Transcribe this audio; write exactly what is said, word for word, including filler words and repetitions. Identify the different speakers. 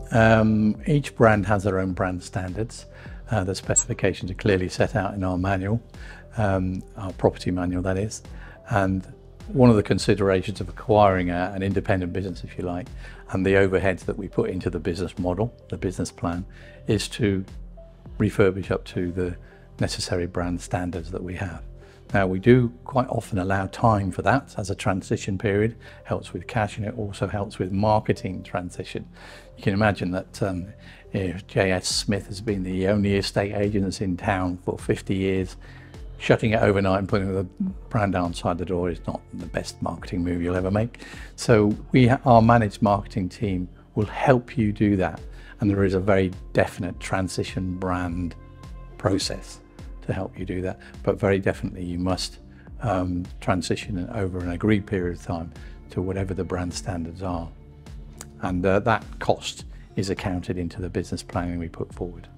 Speaker 1: Um, each brand has their own brand standards. Uh, the specifications are clearly set out in our manual, um, our property manual that is, and one of the considerations of acquiring a, an independent business, if you like, and the overheads that we put into the business model, the business plan, is to refurbish up to the necessary brand standards that we have. Now, we do quite often allow time for that as a transition period. Helps with cash, and it also helps with marketing transition. You can imagine that um, if J S Smith has been the only estate agent that's in town for fifty years, shutting it overnight and putting the brand outside the door is not the best marketing move you'll ever make. So we, our managed marketing team, will help you do that, and there is a very definite transition brand process to help you do that. But very definitely you must um, transition over an agreed period of time to whatever the brand standards are, and uh, that cost is accounted into the business planning we put forward.